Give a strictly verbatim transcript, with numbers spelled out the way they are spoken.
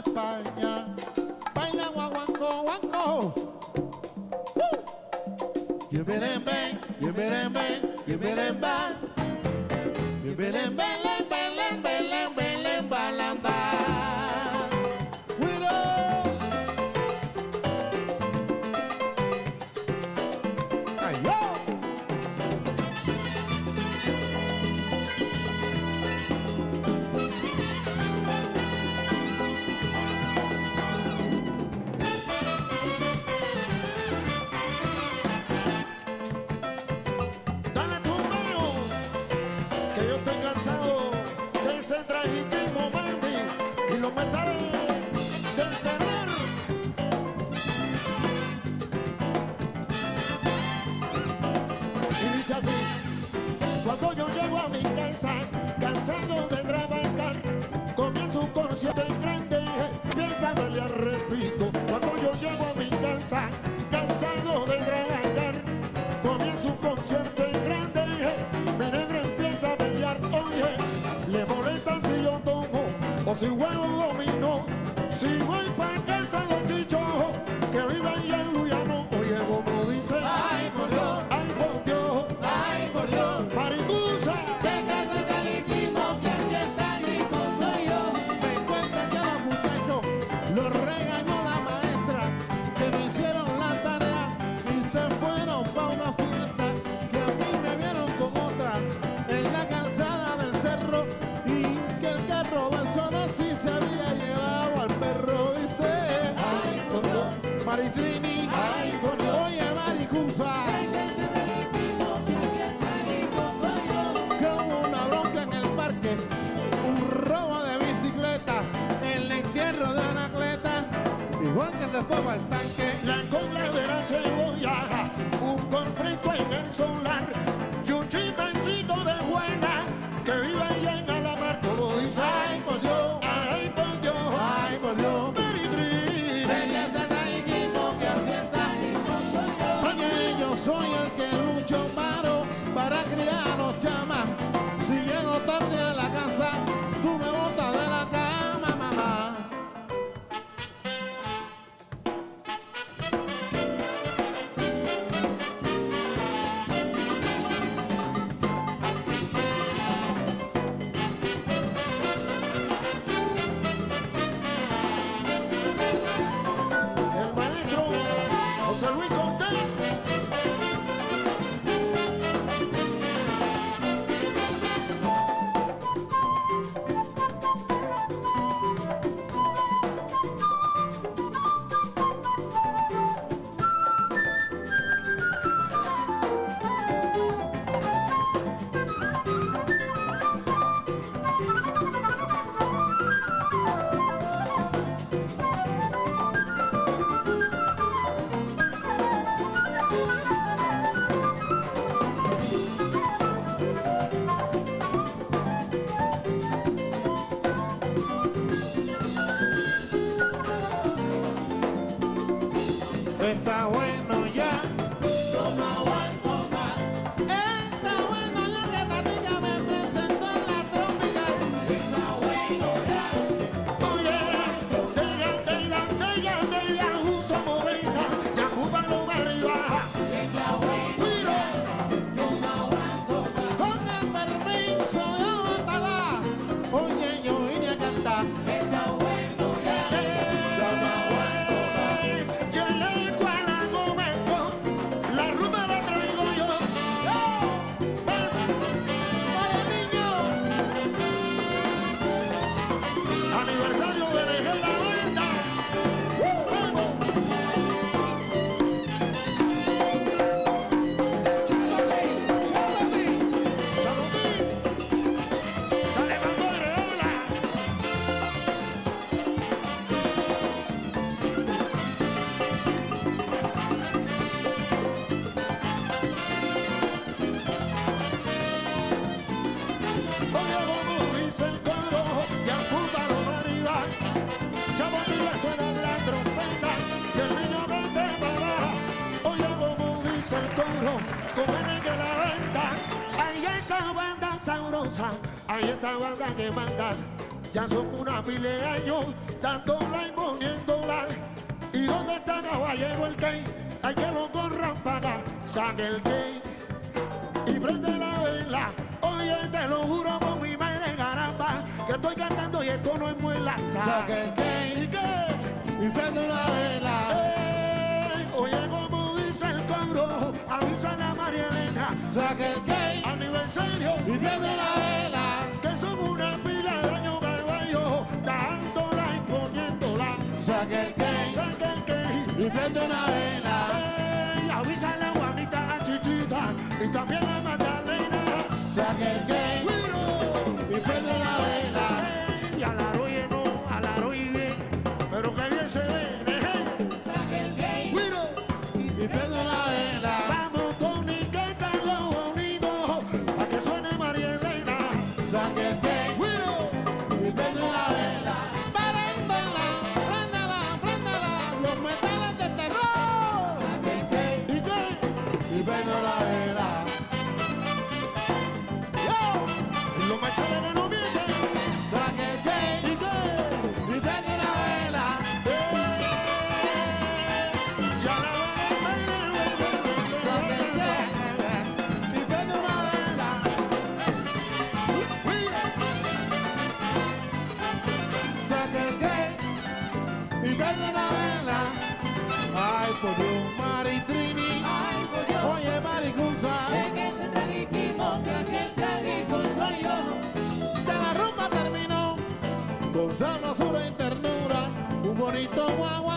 España. Baila guaguanco, guanco. You better bang, you better bang, you better bang. You better bang, bang, bang, bang, bang, bang, bang. Widow. Ay, yo. Cuando yo llego a mi casa, cansado de trabajar, comienzo un concierto en grande, piensa pelear, repito. Cuando yo llego a mi casa, cansado de trabajar, comienzo un concierto en grande, mi negra empieza a pelear, oye, le molestan si yo tomo o si juego dominó, si voy para casa los chichos que viven allá en Luyano, oye, como dice, Ay, por Dios, ay, por Dios, ay, por Dios. Maricusa. Que casa caliquito, que el que está rico soy yo. Me cuenta que a los muchachos los regañó la maestra, que no hicieron la tarea y se fueron pa' una fiesta, que a mí me vieron con otra en la calzada del cerro, y que el que robó eso no sí se había llevado al perro. Dice, Ay, por Dios, Maritrini, ay, por Dios. oye, Maricusa, que hubo una bronca en el parque, un robo de bicicleta, el entierro de Anacleta, igual que se fue para el tanque. La compra de la cebolla, un conflicto en el solar y un chipecito de buena que vive allá en Alamar, como dice. Ay, por Dios, Ay, por Dios, ay, por Dios. Meritrini. De que se trae equipo que asienta. Oye, yo soy el que lucho paro para criar a los chamas. Si llego tarde a la casa, tú me botas de la cama, mamá. El maestro José Luis Cortés. Está bueno ya. Toma, toma. Está bueno ya que Tatica me presentó en la tropical. Está bueno ya. Oye, tella, tella, tella, tella, uso morena, ya cúpalo arriba. Está bueno ya. Toma, con el permiso de Batalá. Oye, yo vine a cantar. Está bueno ya. La rumba la traigo yo. Vaya niño. Aniversario de Regel la Banda. ¡Vamos! Chamotín. Dale, mambo, Reola. Oye, como dice el coro, y apúntalo arriba. Chamotín le suena la trompeta, y el niño canta para abajo. Oye, como dice el coro, como en el que la banda. Ahí está banda sabrosa, ahí está banda que manda. ya son una pila de años, dándola y poniéndola. ¿Y dónde está caballero el que? Hay que lo corran para saque el que y prende la vela. Oye, te lo juro por mi madre caramba, que estoy cantando y esto no es muela. Saque el que ¿Y qué? y prende una vela. Eh, oye, como dice el cobro, avísale a María Elena, Saque el que aniversario y prende una vela. que son una pila de años caballo, dándola y poniéndola. Saque el que Saca el que y prende una vela. eh, avísale a Juanita, a Chichita y también a Magdalena. Saque el que Cuiro, y prende una vela. eh, y a la roye no, a la roye bien, pero que bien se ve. Eh, Cuiro, Y prende una vela. vamos con y cántalo bonito, pa' que suene María Elena. Saque el que Cuiro, y prende una vela. Préndela, préndela, préndela. Los metales de terror. Saque el que ¿y qué? y prende una vela. Yo. Los metales que no mienten. Saque el que ¿Y qué? y prende una vela. Ya la Saque el que y prende una vela. Saque el que y prende una vela. Ay, por Dios, Maritrini. Ay, por Dios, Oye, Maricusa. en ese tragiquismo que aquel trágico soy yo. De la rumba terminó con sabrosura y ternura. Un bonito guagua